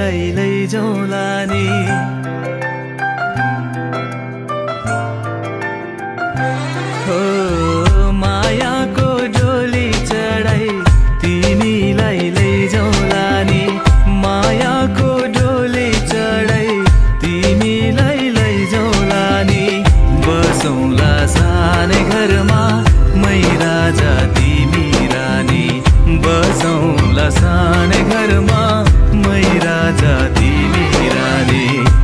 लैजाउला नि हो मायाको डोली चढाई तिमीलाई लैजाउला नि मायाको डोली चढाई तिमीलाई लैजाउला नि बसौँला सानै घरमा मै राजा तिमी रानी बसौँला सानै घरमा मै राजा तिमी रानी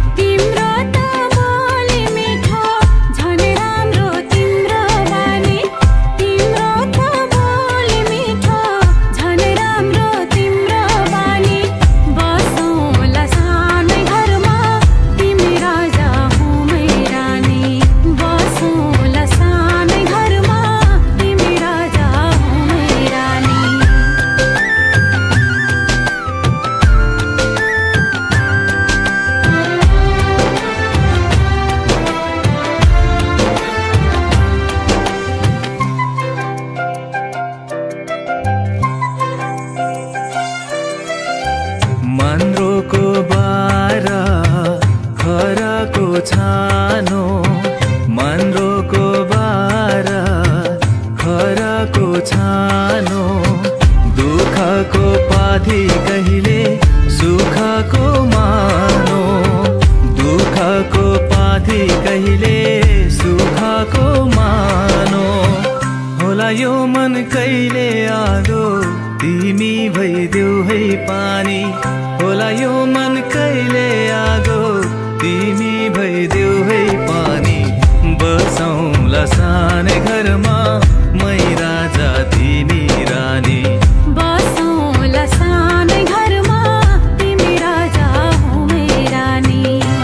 मन्द्रोको बारा खराको छानो मन्द्रोको बारा खराको छानो दुःखको पाथी कहिले सुखको मानो दुःखको पाथी कहिले सुखको मानो होला यो मन कहिले आदो तिमी भइदेऊ है पानी होला यो मन कहिले आगो तिमी भइदेऊ है पानी बसौँला सानै घरमा मै राजा तिमी रानी बसौँला सानै घरमा तिमी राजा हो मै रानी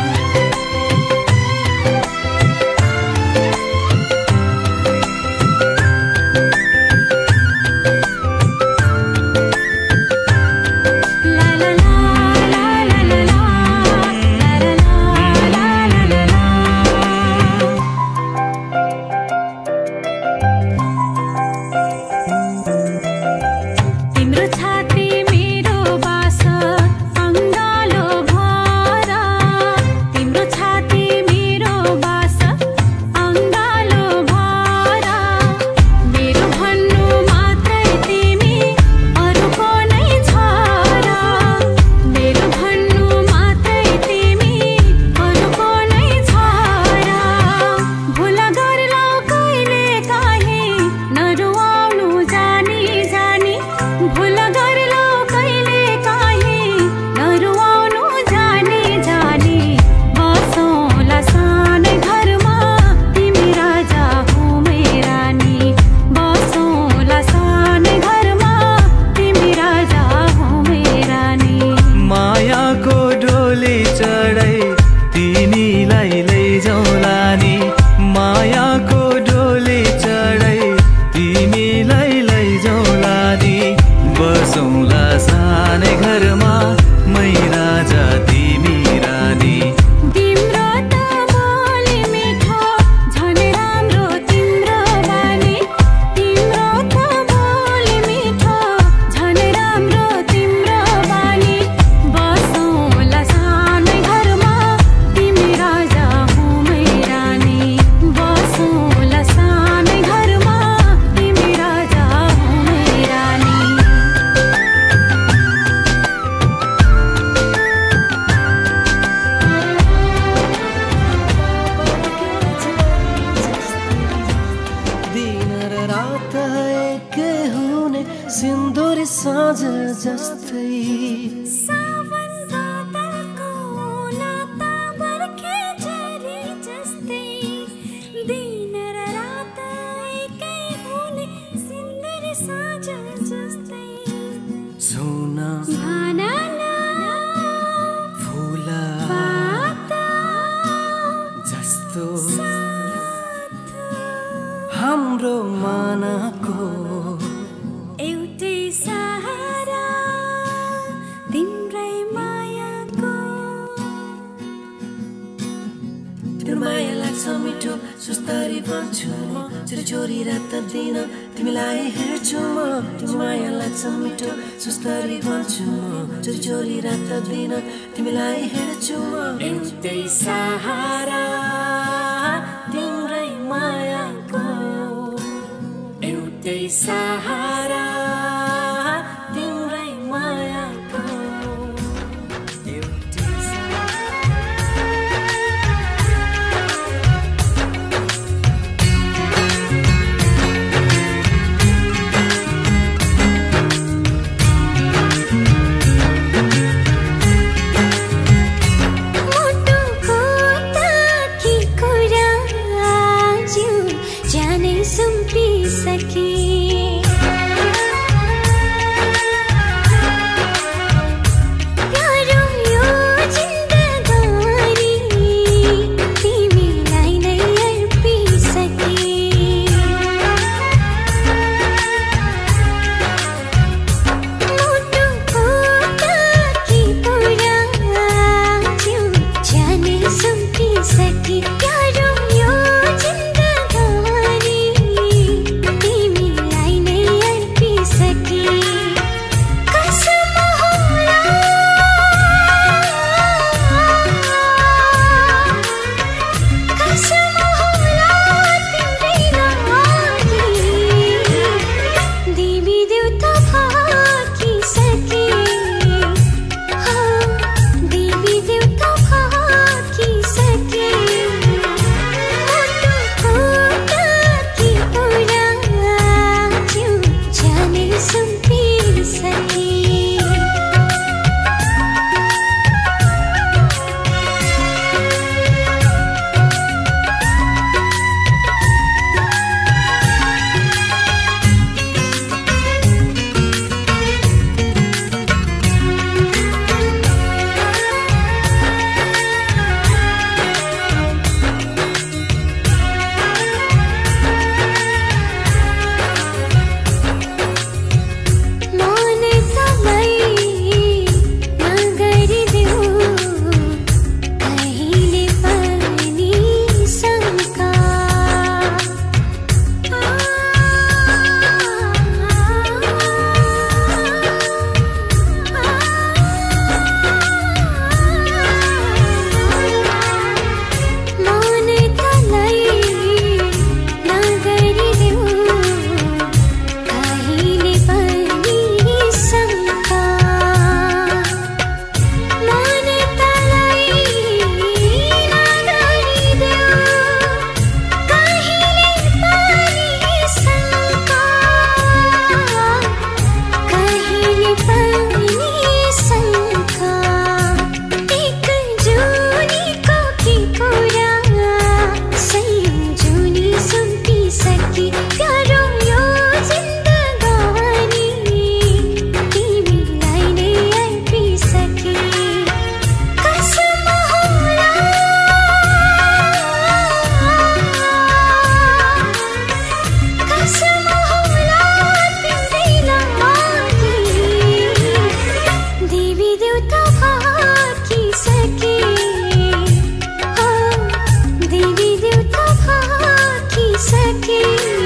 हाम्रो मानको एउटै सहारा तिम्रै मायाको तिम्रो माया लाग्छ मिठो सुस्तरी भन्छु म चोरी चोरी रात दिन तिमीलाई हेर्छु म तिम्रो माया लाग्छ मिठो सुस्तरी भन्छु म चोरी चोरी रात दिन तिमीलाई हेर्छु म एउटै सहारा तिम्रै मायाको एउटै सहारा तिम्रै मायाको एउटै सके